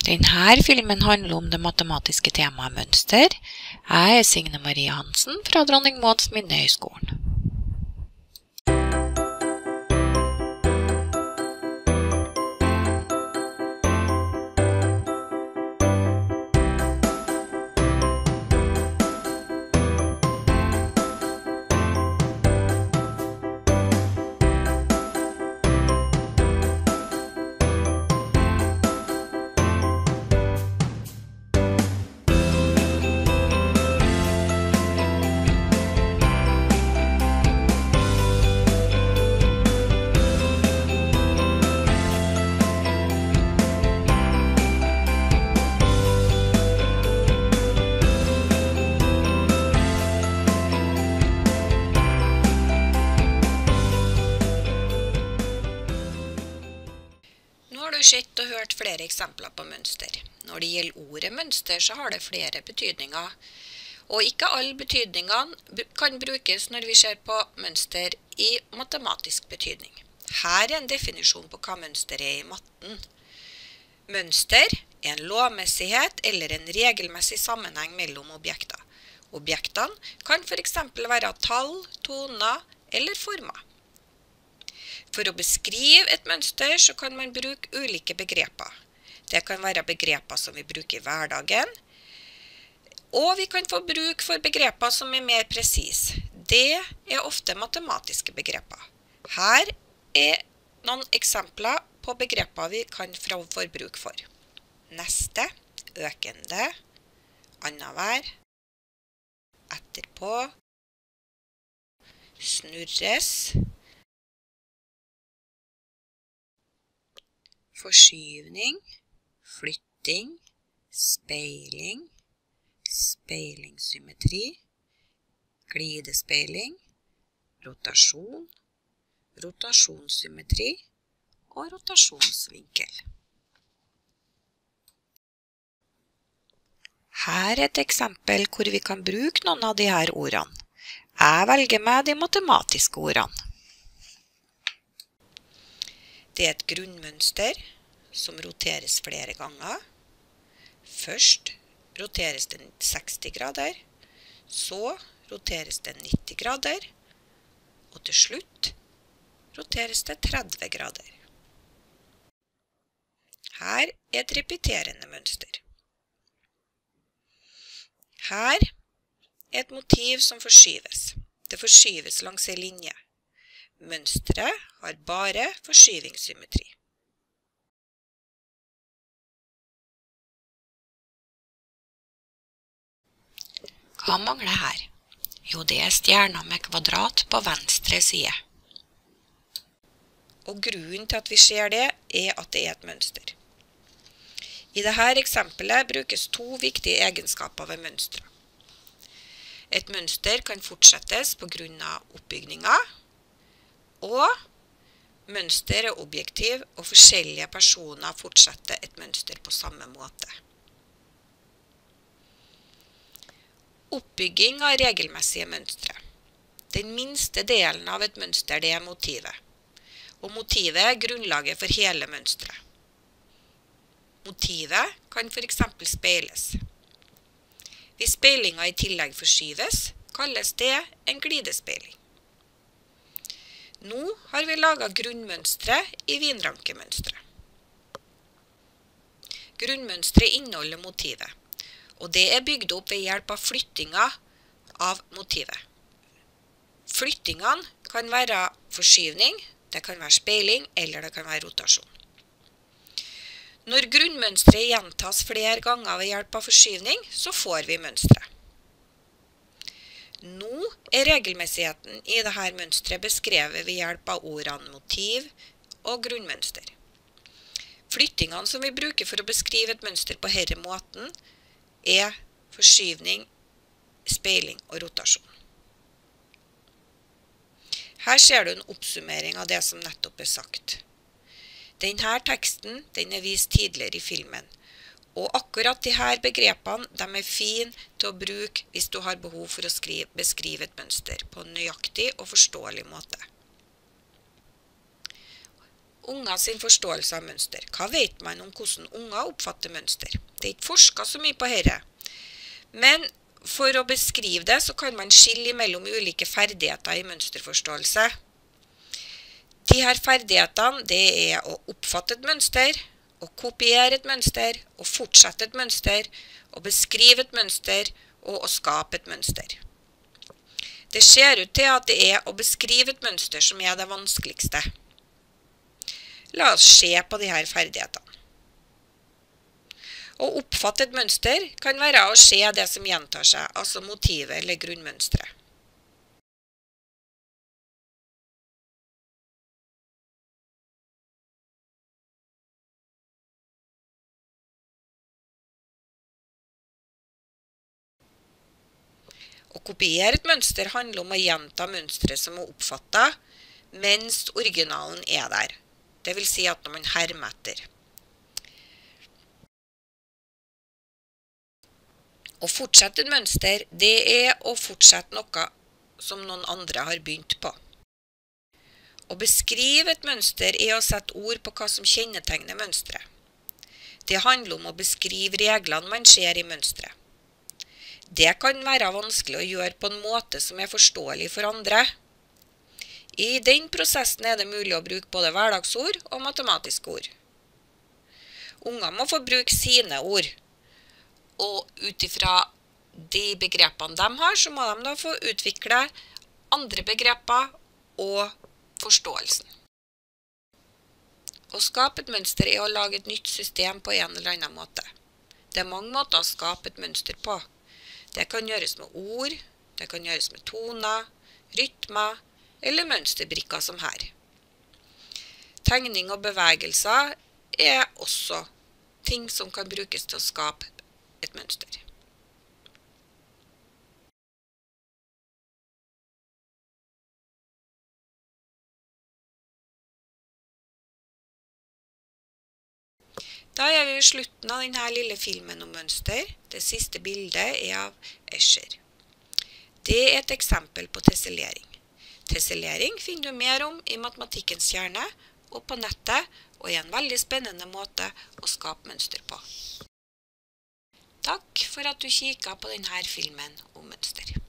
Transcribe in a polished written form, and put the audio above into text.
Denne filmen handler om det matematiske temaet mønster. Jeg er Signe Marie Hansen fra Dronning Mauds Minnehøgskolen. Nå har du sett og hørt flere eksempler på mønster. Når det gjelder ordet mønster, så har det flere betydninger. Og ikke alle betydningene kan brukes når vi ser på mønster i matematisk betydning. Her er en definisjon på hva mønster er i matten. Mønster er en lovmessighet eller en regelmessig sammenheng mellom objekter. Objektene kan for eksempel være tall, toner eller former. For å beskrive et mønster så kan man bruke ulike begreper. Det kan være begreper som vi bruker i hverdagen, og vi kan få bruk for begreper som er mer presise. Det er ofte matematiske begreper. Her er noen eksempler på begreper vi kan få bruk for. Neste, økende, annenhver, etterpå, snurres, forskyvning, flytting, speiling, speilingssymmetri, glidespeiling, rotasjon, rotasjonssymmetri og rotasjonsvinkel. Her er et eksempel hvor vi kan bruke noen av de her ordene. Jeg velger meg de matematiske ordene. Det er et grunnmønster som roteres flere ganger. Først roteres den 60 grader, så roteres den 90 grader, og til slutt roteres det 30 grader. Her er et repeterende mønster. Her er et motiv som forskyves. Det forskyves langs en linje. Mønstret har bare forskyvingssymmetri. Hva mangler her? Jo, det er stjerner med kvadrat på venstre side. Og grunnen til at vi ser det, er at det er et mønster. I dette eksempelet brukes to viktige egenskaper ved mønstre. Et mønster kan fortsettes på grunn av oppbygningen, og mønster er objektiv, og forskjellige personer fortsetter et mønster på samme måte. Oppbygging av regelmessige mønstre. Den minste delen av et mønster det er motivet, og motivet er grunnlaget for hele mønstret. Motivet kan for eksempel speiles. Hvis speilingen i tillegg forskyves, kalles det en glidespeiling. Nå har vi laget grunnmønstret i vinrankemønstret. Grunnmønstret inneholder motivet, og det er bygd opp ved hjelp av flyttinger av motivet. Flyttingene kan være forskyvning, det kan være speiling, eller det kan være rotasjon. Når grunnmønstret gjentas flere ganger ved hjelp av forskyvning, så får vi mønstret. Nå er regelmessigheten i dette mønstret beskrevet ved hjelp av ordene motiv og grunnmønster. Flyttingene som vi bruker for å beskrive et mønster på denne måten er forskyvning, speiling og rotasjon. Her ser du en oppsummering av det som nettopp er sagt. Denne teksten den er vist tidligere i filmen, og akkurat disse begrepene de er fine til å bruke hvis du har behov for å beskrive et mønster på en nøyaktig og forståelig måte. Unger sin forståelse av mønster. Hva vet man om hvordan unger oppfatter mønster? Det er ikke forsket så mye på dette. Men for å beskrive det, så kan man skille mellom ulike ferdigheter i mønsterforståelse. De her ferdighetene, det er å oppfatte et mønster, å kopiere et mønster, å fortsette et mønster, å beskrive et mønster, og å skape et mønster. Det ser ut til at det er å beskrive et mønster som er det vanskeligste. La oss se på de her ferdighetene. Å oppfatte et mønster kan være å se det som gjentar seg, altså motivet eller grunnmønstret. Å kopiere et mønster handler om å gjenta mønstret som er oppfattet, mens originalen er der. Det vil si at når man hermer etter. Å fortsette et mønster, det er å fortsette noe som noen andre har begynt på. Å beskrive et mønster er å sette ord på hva som kjennetegner mønstret. Det handler om å beskrive reglene man ser i mønstret. Det kan være vanskelig å gjøre på en måte som er forståelig for andre. I den prosessen er det mulig å bruke både hverdagsord og matematiske ord. Unger må få bruke sine ord, og ut ifra de begrepene de har, så må de da få utvikle andre begreper og forståelsen. Å skape et mønster er å lage et nytt system på en eller annen måte. Det er mange måter å skape et mønster på. Det kan gjøres med ord, det kan gjøres med toner, rytmer eller mønsterbrikker som her. Tegning og bevegelser er også ting som kan brukes til å skape et mønster. Da er vi i slutten av denne lille filmen om mønster. Det siste bildet er av Escher. Det er et eksempel på tessellering. Tessellering finner du mer om i Matematikkens kjerne og på nettet, og er en veldig spennende måte å skape mønster på. Takk for at du kikket på denne filmen om mønster.